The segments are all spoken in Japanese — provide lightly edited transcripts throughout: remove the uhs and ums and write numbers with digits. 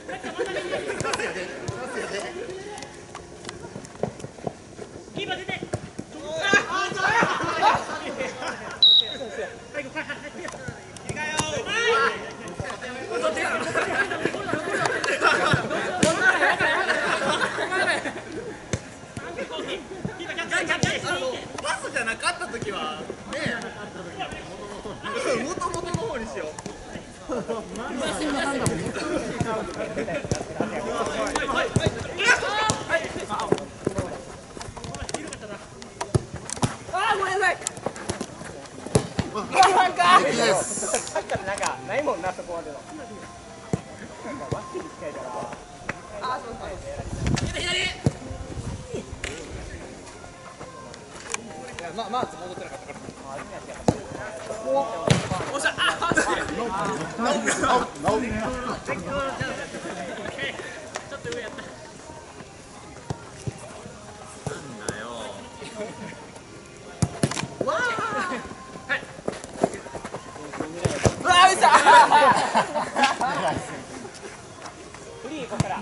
パスじゃなかった時はね、もともとの方にしよう。 さっきからなんかないもんな、そこまでの。バッテリー近いから。あ、そうそう。 まあ、戻ってなかったから。おっしゃ、あ、ちょっと上やった。なんだよ。わあ。はい。うわあ、うざ。 フリーここから。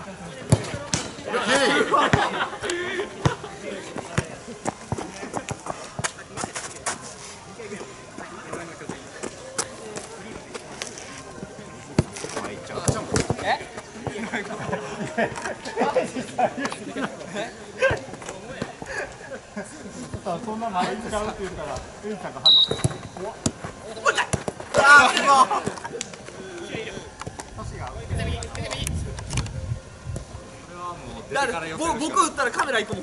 そんな前に使うって言ったら、ウンさんが反応して。 僕打ったらカメラ行くもん。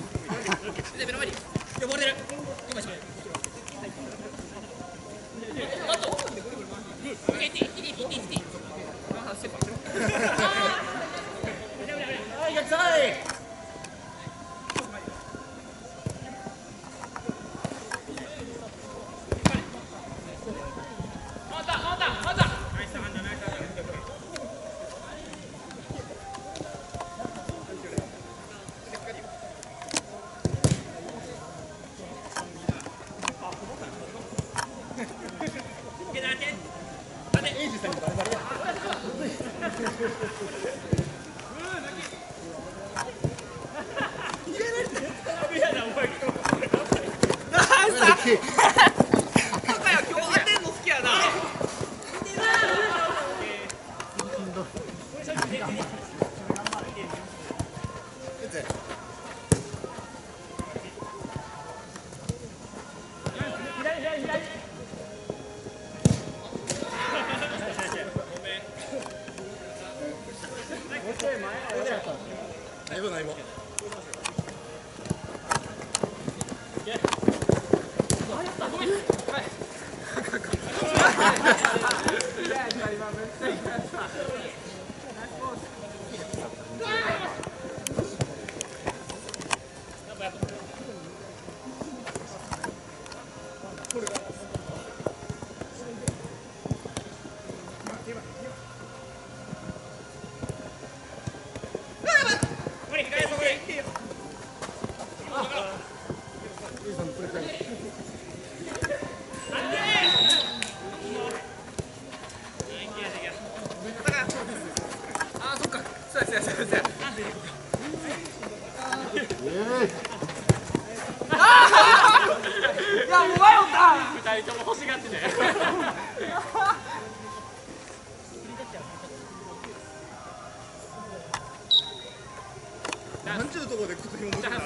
なんちゅうとこで靴紐持ってない。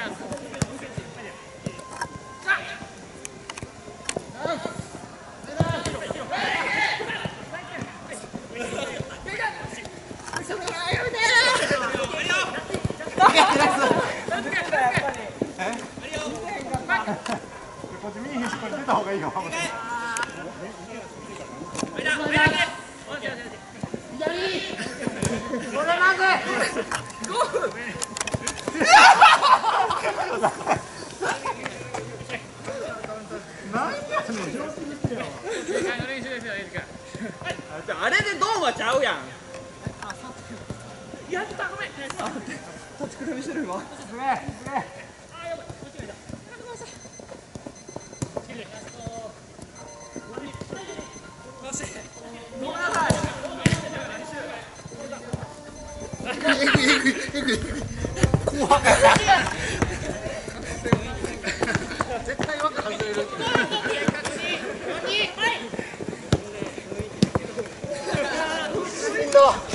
こっち右肘これ出た方がいいよ。 あれでドーマちゃうやん。やったごめん。立ちくらみしてる今。ごめんなさい。 怖かった絶対枠外れる。 しんど